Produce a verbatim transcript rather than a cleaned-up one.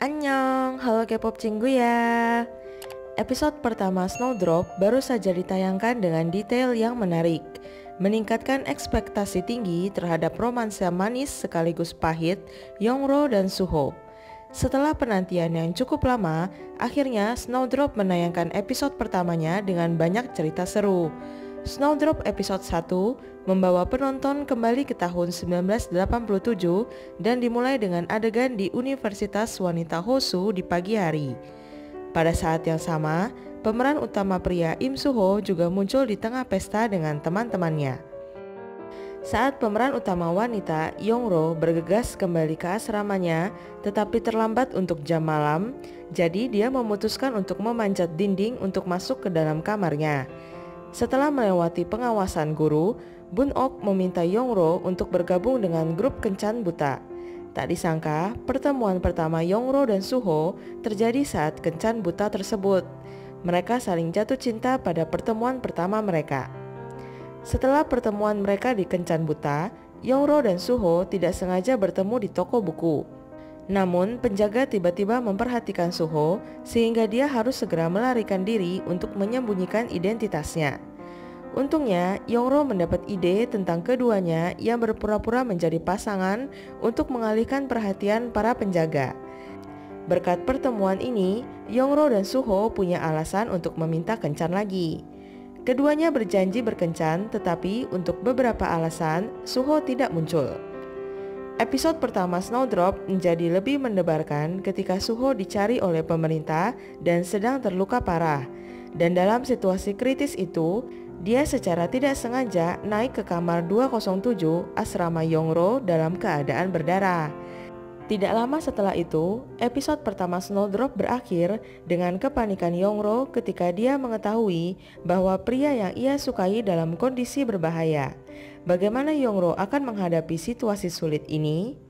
Annyeong, halo K-pop Cinggu ya. Episode pertama Snowdrop baru saja ditayangkan dengan detail yang menarik, meningkatkan ekspektasi tinggi terhadap romansa manis sekaligus pahit Yongro dan Suho. Setelah penantian yang cukup lama, akhirnya Snowdrop menayangkan episode pertamanya dengan banyak cerita seru. Snowdrop episode satu membawa penonton kembali ke tahun sembilan belas delapan puluh tujuh dan dimulai dengan adegan di Universitas Wanita Hosu di pagi hari. Pada saat yang sama, pemeran utama pria Im Suho juga muncul di tengah pesta dengan teman-temannya. Saat pemeran utama wanita Yongro bergegas kembali ke asramanya tetapi terlambat untuk jam malam, jadi dia memutuskan untuk memanjat dinding untuk masuk ke dalam kamarnya. Setelah melewati pengawasan guru, Bun Ok meminta Yongro untuk bergabung dengan grup Kencan Buta. Tak disangka, pertemuan pertama Yongro dan Suho terjadi saat Kencan Buta tersebut. Mereka saling jatuh cinta pada pertemuan pertama mereka. Setelah pertemuan mereka di Kencan Buta, Yongro dan Suho tidak sengaja bertemu di toko buku. Namun, penjaga tiba-tiba memperhatikan Suho sehingga dia harus segera melarikan diri untuk menyembunyikan identitasnya. Untungnya, Yongro mendapat ide tentang keduanya yang berpura-pura menjadi pasangan untuk mengalihkan perhatian para penjaga. Berkat pertemuan ini, Yongro dan Suho punya alasan untuk meminta kencan lagi. Keduanya berjanji berkencan, tetapi untuk beberapa alasan, Suho tidak muncul. Episode pertama Snowdrop menjadi lebih mendebarkan ketika Suho dicari oleh pemerintah dan sedang terluka parah. Dan dalam situasi kritis itu, dia secara tidak sengaja naik ke kamar dua nol tujuh asrama Yongro dalam keadaan berdarah. Tidak lama setelah itu, episode pertama Snowdrop berakhir dengan kepanikan Yongro ketika dia mengetahui bahwa pria yang ia sukai dalam kondisi berbahaya. Bagaimana Yongro akan menghadapi situasi sulit ini?